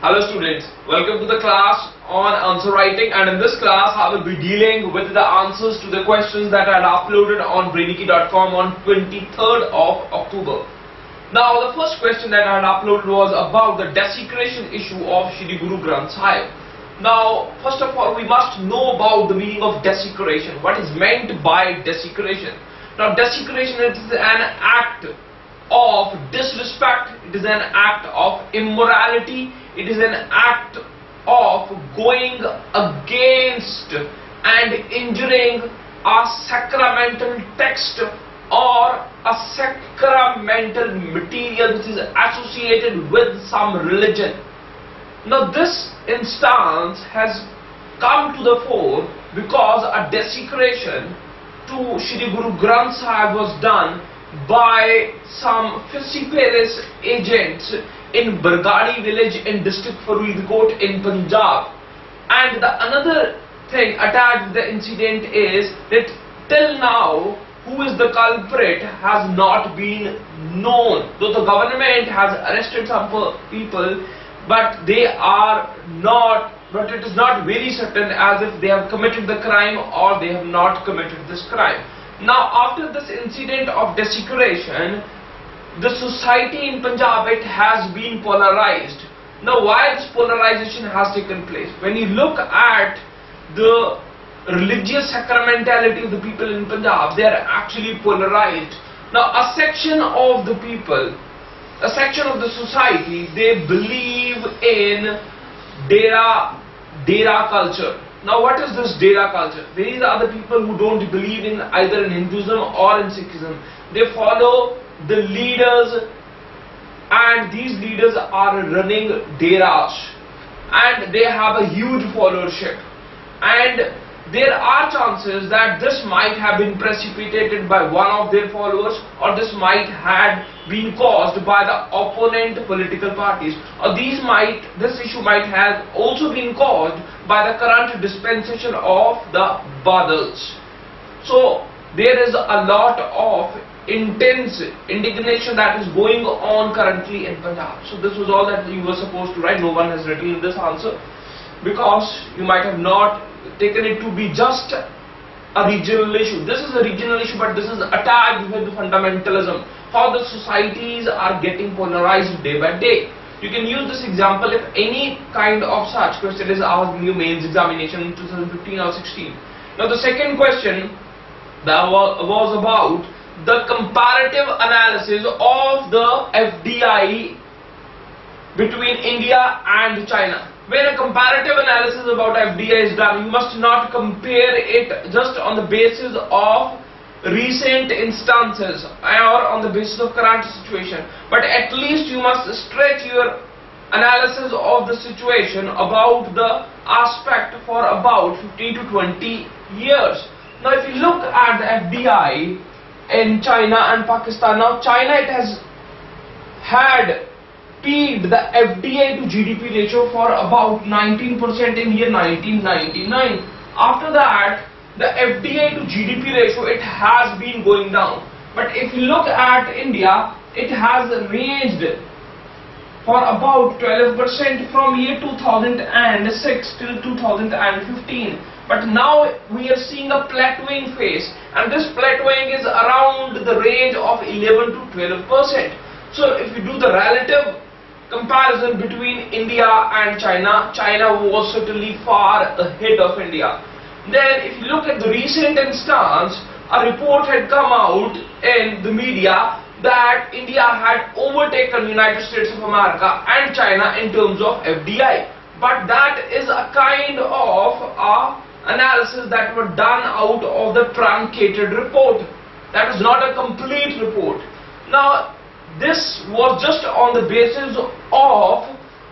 Hello students, welcome to the class on answer writing, and in this class I will be dealing with the answers to the questions that I had uploaded on brainicky.com on 23rd of October. Now the first question that I had uploaded was about the desecration issue of Shri Guru Granth Sahib. Now first of all we must know about the meaning of desecration. What is meant by desecration? Now desecration is an act of disrespect, it is an act of immorality, it is an act of going against and injuring a sacramental text or a sacramental material which is associated with some religion. Now this instance has come to the fore because a desecration to Shri Guru Granth Sahib was done by some vociferous agents in Bargadi village in district Faridkot in Punjab. And another thing attached to the incident is that till now who is the culprit has not been known. Though the government has arrested some people, but they are not, but it is not very certain as if they have committed the crime or they have not committed this crime. Now after this incident of desecration, the society in Punjab, it has been polarized. Now why this polarization has taken place? When you look at the religious sacramentality of the people in Punjab, they are actually polarized. Now a section of the people, a section of the society, they believe in Dera culture. Now what is this Dera culture? These are the people who don't believe in either in Hinduism or in Sikhism. They follow the leaders, and these leaders are running Deras and they have a huge followership, and there are chances that this might have been precipitated by one of their followers, or this might have been caused by the opponent political parties, or this issue might have also been caused by the current dispensation of the Badals. So there is a lot of intense indignation that is going on currently in Punjab. So this was all that you were supposed to write. No one has written this answer because you might have not taken it to be just a regional issue. This is a regional issue, but this is attached with fundamentalism, how the societies are getting polarized day by day. You can use this example if any kind of such question is asked in your mains examination in 2015 or 16. Now the second question that was about the comparative analysis of the FDI between India and China. When a comparative analysis about FDI is done, you must not compare it just on the basis of recent instances or on the basis of current situation, but at least you must stretch your analysis of the situation about the aspect for about 15 to 20 years. Now if you look at the FDI in China and Pakistan, now China, it has had peaked the FDI to GDP ratio for about 19% in year 1999. After that, the FDI to GDP ratio, it has been going down. But if you look at India, it has ranged for about 12% from year 2006 till 2015. But now we are seeing a plateauing phase, and this plateauing is around the range of 11 to 12%. So if you do the relative comparison between India and China, China was certainly far ahead of India. Then if you look at the recent instance, a report had come out in the media that India had overtaken United States of America and China in terms of FDI. But that is a kind of analysis that were done out of the truncated report. That is not a complete report. Now this was just on the basis of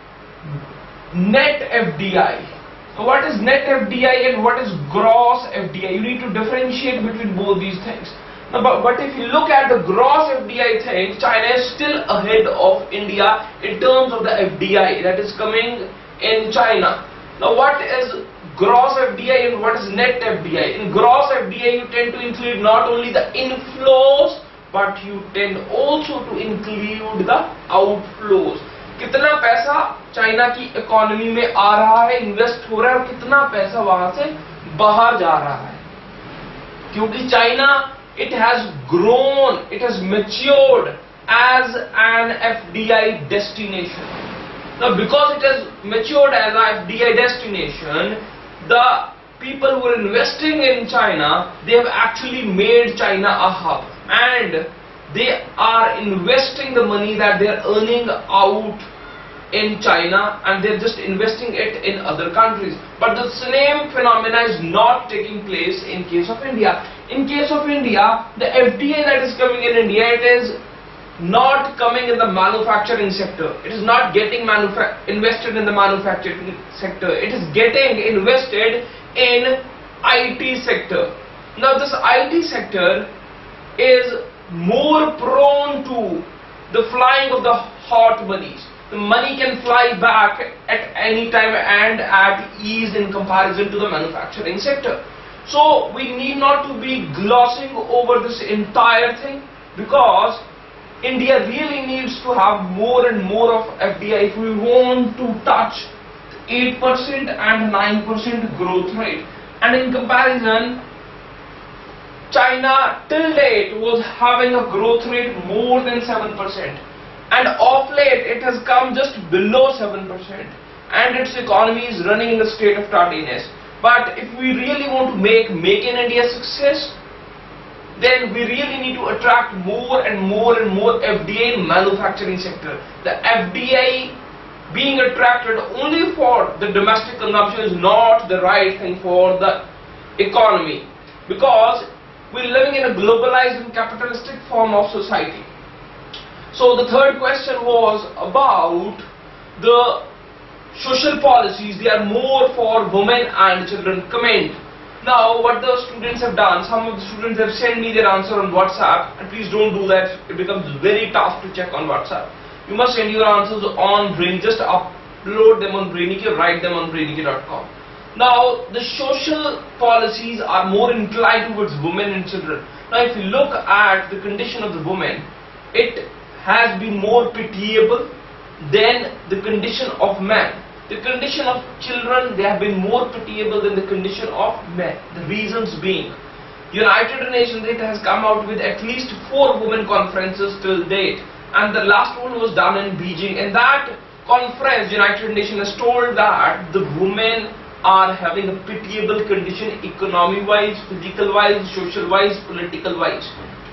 net FDI. So what is net FDI and what is gross FDI? You need to differentiate between both these things. Now, but if you look at the gross FDI thing, China is still ahead of India in terms of the FDI that is coming in China. Now what is gross FDI and what is net FDI? In gross FDI you tend to include not only the inflows but you tend also to include the outflows. कितना पैसा China की economy में आ रहा है, invest हो रहा है, और कितना पैसा वहां से बाहर जा रहा है. क्योंकि China, it has grown, it has matured as an FDI destination. Now because it has matured as an FDI destination, the people who are investing in China, they have actually made China a hub, and they are investing the money that they are earning out in China, and they're just investing it in other countries. But the same phenomena is not taking place in case of India. In case of India, the FDI that is coming in India, it is not coming in the manufacturing sector. It is not getting invested in the manufacturing sector. It is getting invested in IT sector. Now this IT sector is more prone to the flying of the hot monies. The money can fly back at any time and at ease in comparison to the manufacturing sector. So we need not to be glossing over this entire thing, because India really needs to have more and more of FDI if we want to touch 8% and 9% growth rate. And in comparison, China till date was having a growth rate more than 7%, and of late it has come just below 7%, and its economy is running in a state of tardiness. But if we really want to make in India success, then we really need to attract more and more and more FDI in manufacturing sector. The FDI being attracted only for the domestic consumption is not the right thing for the economy, because we're living in a globalized and capitalistic form of society. So the third question was about the social policies. They are more for women and children. Comment. Now what the students have done, some of the students have sent me their answer on WhatsApp, and please don't do that. It becomes very tough to check on WhatsApp. You must send your answers on Brain. Just upload them on Brainicky or write them on brainicky.com. Now the social policies are more inclined towards women and children. Now if you look at the condition of the women, it has been more pitiable than the condition of men. The condition of children, they have been more pitiable than the condition of men. The reasons being, United Nations, it has come out with at least 4 women conferences till date, and the last one was done in Beijing. In that conference, United Nations has told that the women are having a pitiable condition, economy-wise, physical-wise, social-wise, political-wise.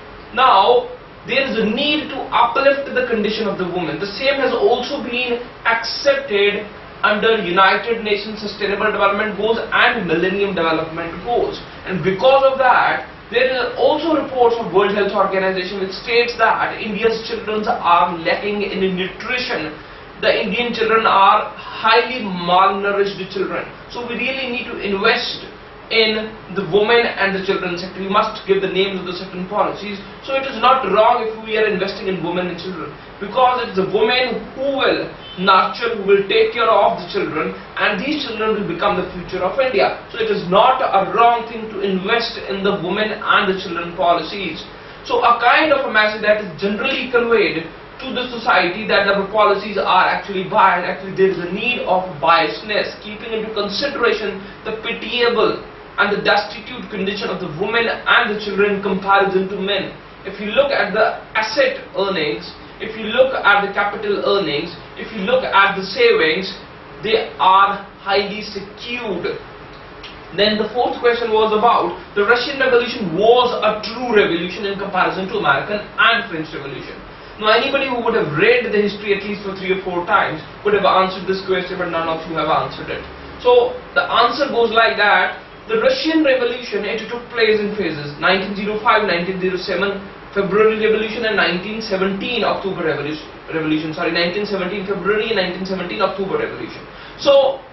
Now there is a need to uplift the condition of the woman. The same has also been accepted under United Nations Sustainable Development Goals and Millennium Development Goals. And because of that, there are also reports of World Health Organization which states that India's children are lacking in nutrition. The Indian children are highly malnourished children. So we really need to invest in the women and the children sector. We must give the names of the certain policies. So it is not wrong if we are investing in women and children, because it is the women who will nurture, who will take care of the children, and these children will become the future of India. So it is not a wrong thing to invest in the women and the children policies. So a kind of a message that is generally conveyed to the society that the policies are actually biased. Actually there is a need of biasness, keeping into consideration the pitiable and the destitute condition of the women and the children in comparison to men. If you look at the asset earnings, if you look at the capital earnings, if you look at the savings, they are highly secured. Then the fourth question was about the Russian Revolution was a true revolution in comparison to American and French Revolution. Now anybody who would have read the history at least for 3 or 4 times would have answered this question, but none of you have answered it. So the answer goes like that. The Russian Revolution, it took place in phases: 1905, 1907 February Revolution, and 1917 October Revolution. 1917 February and 1917 October Revolution. So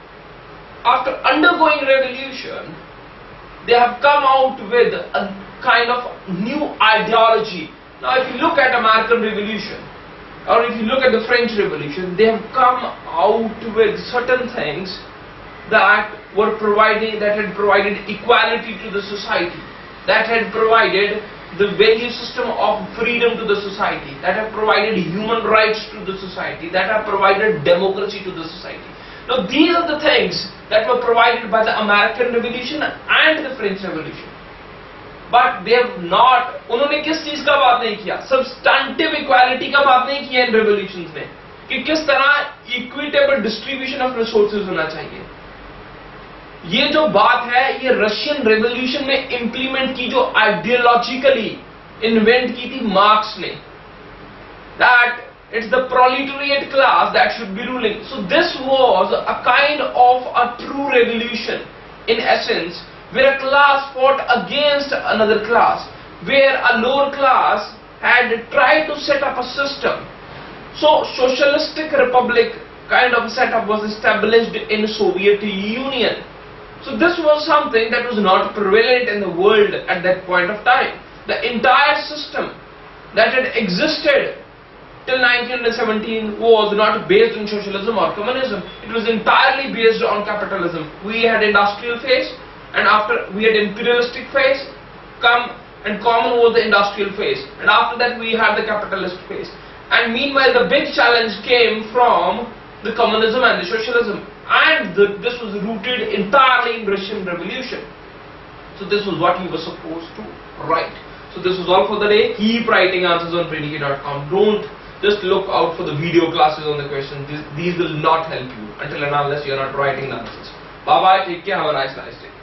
after undergoing revolution, they have come out with a kind of new ideology. Now if you look at American Revolution, or if you look at the French Revolution, they have come out with certain things that had provided equality to the society, that had provided the value system of freedom to the society, that have provided human rights to the society, that have provided democracy to the society. Now these are the things that were provided by the American Revolution and the French Revolution. But they have not, उन्होंने किस चीज का बात नहीं किया? Substantive equality का बात नहीं किया इन revolutions में, कि किस तरह equitable distribution of resources होना चाहिए. ये जो बात है ये रशियन रेवोल्यूशन में इंप्लीमेंट की, जो आइडियोलॉजिकली इन्वेंट की थी मार्क्स ने, that it's the proletariat class that should be ruling. So this was a kind of a true revolution in essence, where a class fought against another class, where a lower class had tried to set up a system. So socialistic republic kind of setup was established in Soviet Union. So this was something that was not prevalent in the world at that point of time. The entire system that had existed till 1917 was not based on socialism or communism. It was entirely based on capitalism. We had industrial phase, and after we had imperialistic phase, and common was the industrial phase, and after that we had the capitalist phase. And meanwhile the big challenge came from the communism and the socialism, and this was rooted entirely in Russian Revolution. So this was what he was supposed to write. So this was all for the day. Keep writing answers on predicate.com. Don't just look out for the video classes on the questions. These will not help you until and unless you are not writing the answers. Bye bye, take care, have a nice day.